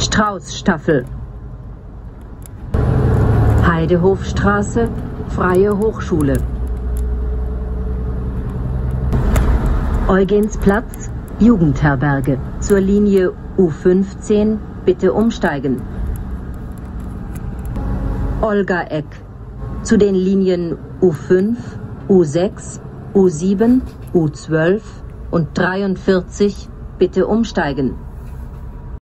Straußstaffel. Heidehofstraße, Freie Hochschule. Eugensplatz, Jugendherberge. Zur Linie U15 bitte umsteigen. Olgaeck. Zu den Linien U5, U6, U7, U12 und 43 bitte umsteigen.